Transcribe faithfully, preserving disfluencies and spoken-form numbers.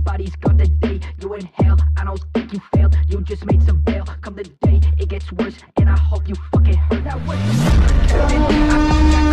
body's gone today. You inhale, I don't think you failed. You just made some bail. Come the day, it gets worse, and I hope you fucking heard that. What the fuck, Kevin? I